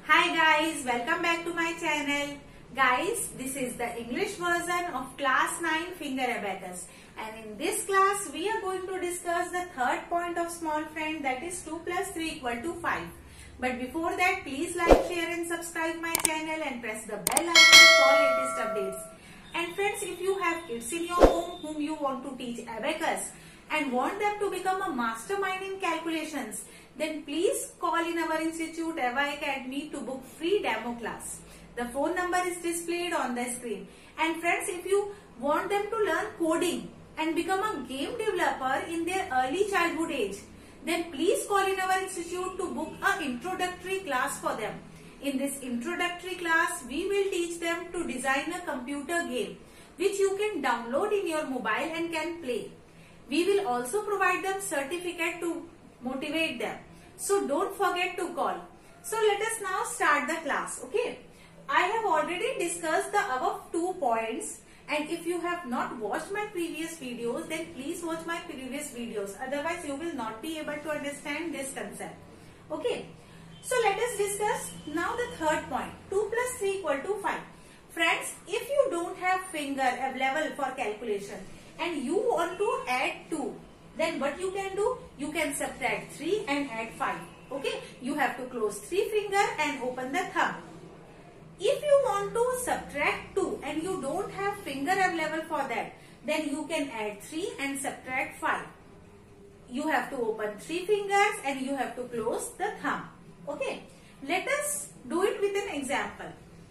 Hi guys, welcome back to my channel. Guys, this is the English version of class 9 finger abacus, and in this class we are going to discuss the third point of small friend, that is 2 plus 3 equal to 5. But before that, please like, share and subscribe my channel and press the bell icon for latest updates. And friends, if you have kids in your home whom you want to teach abacus and want them to become a mastermind in calculations, then please call in our institute Eva Academy to book free demo class. The phone number is displayed on the screen. And friends, if you want them to learn coding and become a game developer in their early childhood age, then please call in our institute to book an introductory class for them. In this introductory class, we will teach them to design a computer game which you can download in your mobile and can play. We will also provide them certificate to motivate them. So don't forget to call. So let us now start the class. Okay. I have already discussed the above 2 points, and if you have not watched my previous videos, then please watch my previous videos. Otherwise you will not be able to understand this concept. Okay. So let us discuss now the third point. 2 plus 3 equal to 5. Friends, if you don't have finger available for calculation and you want to add 2, then what you can do? You can subtract 3 and add 5. Okay. You have to close 3 finger and open the thumb. If you want to subtract 2 and you don't have finger available for that, then you can add 3 and subtract 5. You have to open 3 fingers and you have to close the thumb. Okay. Let us do it with an example.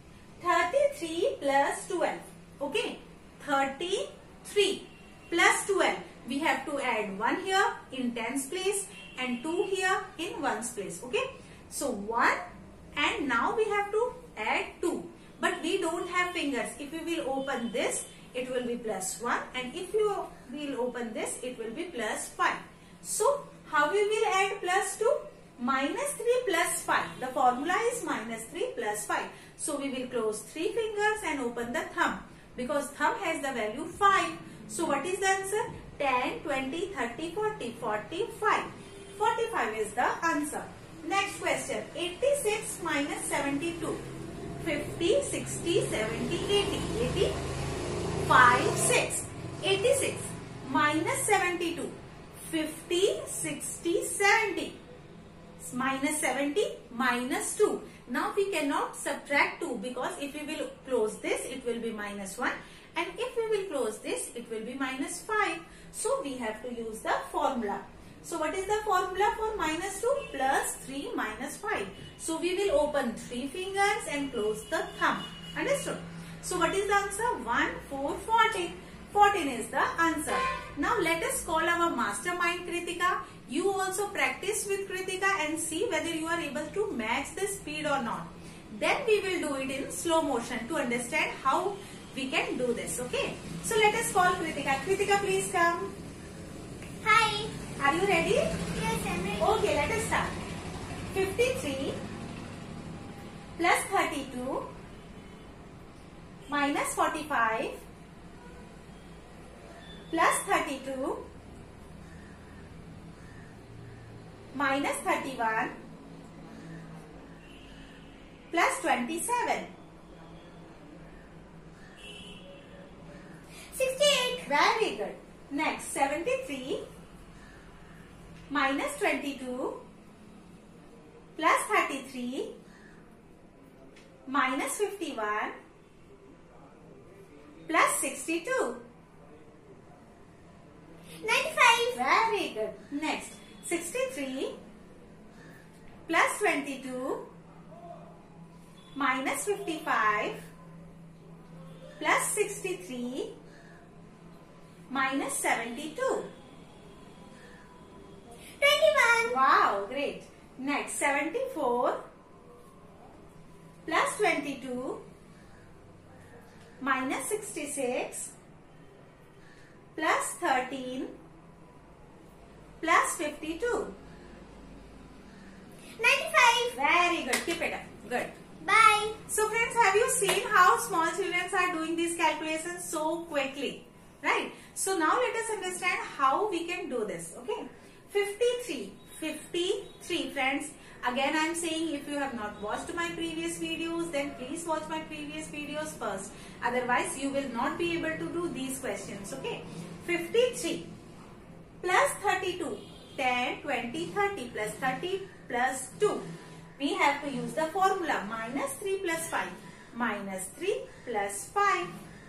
33 plus 12. Okay. 33 plus 12. We have to add 1 here in tens place and 2 here in ones place. Okay. So 1, and now we have to add 2. But we don't have fingers. If we will open this, it will be plus 1, and if you will open this, it will be plus 5. So how we will add plus 2? Minus 3 plus 5. The formula is minus 3 plus 5. So we will close 3 fingers and open the thumb, because thumb has the value 5. So what is the answer? 10, 20, 30, 40, 45. 45 is the answer. Next question. 86 minus 72. 50, 60, 70, 80. 80, 5, 6. 86 minus 72. 50, 60, 70. Minus 70, minus 2. Now we cannot subtract 2, because if we will close this, it will be minus 1. And if we will close this, it will be minus 5. So we have to use the formula. So what is the formula for minus 2? Plus 3 minus 5. So we will open 3 fingers and close the thumb. Understood? So what is the answer? 1, 4, 14. 14 is the answer. Now let us call our mastermind Kritika. You also practice with Kritika and see whether you are able to match the speed or not. Then we will do it in slow motion to understand how we can do this. Okay. So let us call Kritika. Kritika, please come. Hi. Are you ready? Yes, I'm ready. Okay, let us start. 53 plus 32 minus 45 plus 32 minus 31 plus 27. 68. Very good. Next, 73 minus 22 plus 33 minus 51 plus 62. 95. Very good. Next, 63 plus 22 minus 55 plus 63 minus 72. 21. Wow, great. Next, 74 plus 22 minus 66 plus 13 plus 52. 95. Very good. Keep it up. Good. Bye. So friends, have you seen how small children are doing these calculations so quickly? Right? So now let us understand how we can do this. Okay. 53. 53 friends. Again I am saying, if you have not watched my previous videos, then please watch my previous videos first. Otherwise you will not be able to do these questions. Okay. 53 plus 32. 10, 20, 30 plus 30 plus 2. We have to use the formula minus 3 plus 5. Minus 3 plus 5.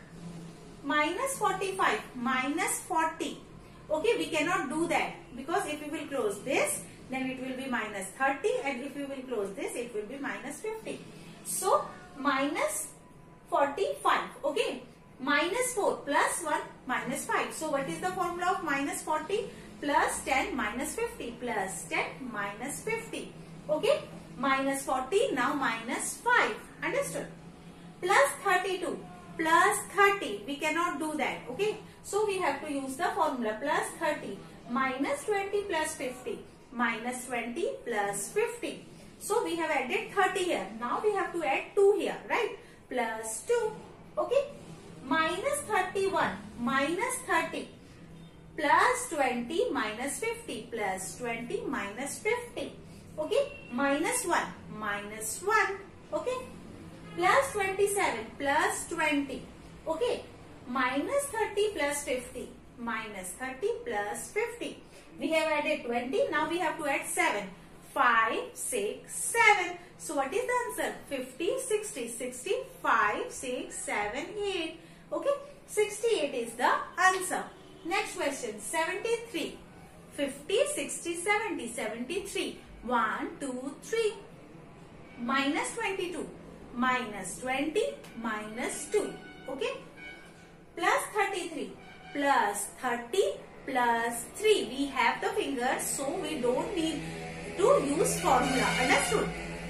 Minus 45. Minus 40. Okay, we cannot do that because if we will close this, then it will be minus 30, and if we will close this, it will be minus 50. So, minus 45. Okay. Minus 4 plus 1 minus 5. So, what is the formula of minus 40? Plus 10 minus 50 plus 10 minus 50. Okay. Minus 40, now minus 5. Understood? Plus 32 plus 30. We cannot do that. Okay. So, we have to use the formula plus 30 minus 20 plus 50. Minus 20 plus 50. So, we have added 30 here. Now, we have to add 2 here. Right? Plus 2. Okay. Minus 31 minus 30 plus 20 minus 50 plus 20 minus 50. Okay. Minus 1 minus 1. Okay. Plus 27 plus 20. Okay. Minus 30 plus 50. Minus 30 plus 50. We have added 20. Now we have to add 7. 5, 6, 7. So what is the answer? 50, 60, 60, 5, 6, 7, 8. Okay. 68 is the answer. Next question. 73. 50, 60, 70, 73. 1, 2, 3. Minus 22. Minus 20. Minus 2. Okay. Plus 33. Plus 30. Plus 3. We have the fingers, so we don't need to use formula. Understood?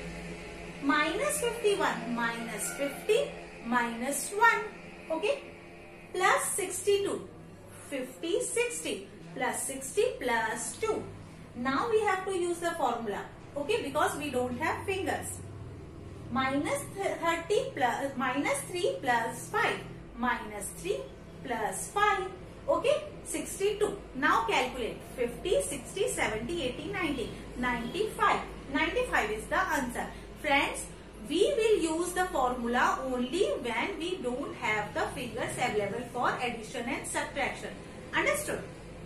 Minus 51. Minus 50. Minus 1. Okay. Plus 62. 50, 60. Plus 60 plus 2. Now we have to use the formula. Okay. Because we don't have fingers. Minus 30 plus minus 3 plus 5. Minus 3 plus 5. Okay. 62. Now calculate. 50, 60, 70, 80, 90. 95. 95 is the answer. Friends, we will use the formula only when we don't have the figures available for addition and subtraction. Understood?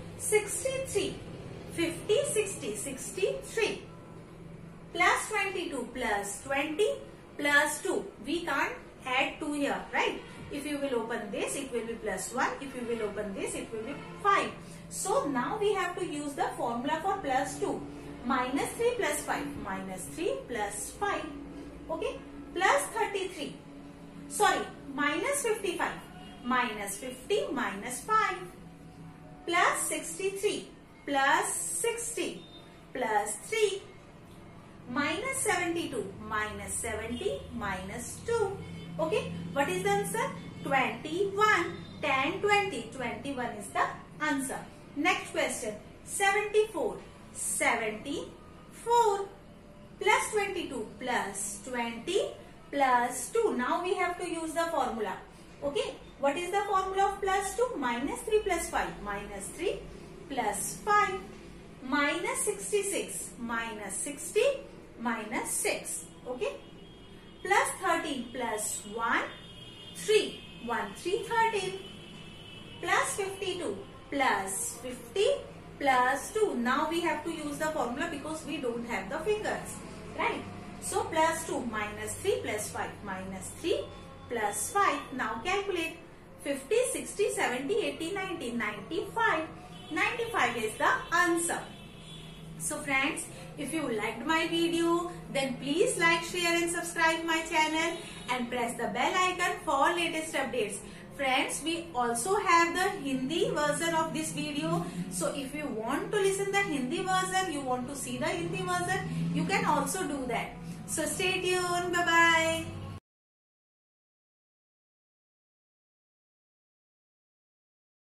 63. 50, 60, 63. Plus 22 plus 20 plus 2. We can't add 2 here, right? If you will open this, it will be plus 1. If you will open this, it will be 5. So, now we have to use the formula for plus 2. Minus 3 plus 5. Minus 3 plus 5. Okay. Plus 33. Sorry. Minus 55. Minus 50 minus 5. Plus 63. Plus 60. Plus 3. Minus 72. Minus 70. Minus 2. Okay. What is the answer? 21. 10, 20. 21 is the answer. Next question. 74. 74. Plus 22 plus 20 plus 2. Now we have to use the formula. Okay. What is the formula of plus 2? Minus 3 plus 5. Minus 3 plus 5. Minus 66. Minus 60. Minus 6. Okay. Plus 13 plus 1. 3. 1, 3, 13. Plus 52 plus 50 plus 2. Now we have to use the formula because we don't have the fingers. Right. So plus 2 minus 3 plus 5 minus 3 plus 5. Now calculate. 50, 60, 70, 80, 90, 95. 95 is the answer. So friends, if you liked my video, then please like, share and subscribe my channel and press the bell icon for latest updates. Friends, we also have the Hindi version of this video. So if you want to listen the Hindi version, you want to see the Hindi version, you can also do that. So stay tuned. Bye-bye.